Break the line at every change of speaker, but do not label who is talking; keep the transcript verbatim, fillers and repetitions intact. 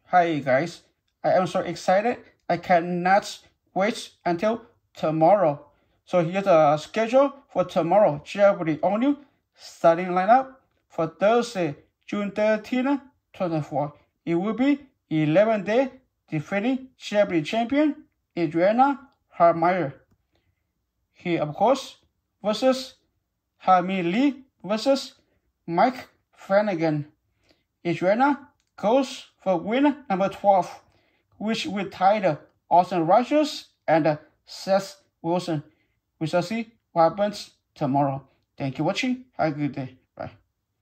Hi guys, I am so excited. I cannot wait until tomorrow. So here's the schedule for tomorrow. Jeopardy only starting lineup for Thursday, June thirteenth, twenty-four. It will be eleven day defending Jeopardy champion Adriana Harmeyer. Here, of course, versus Hami Lee versus Mike Flanagan. Adriana goes for win number twelve, which will tie Austin Rogers and Seth Wilson. We shall see what happens tomorrow. Thank you for watching. Have a good day.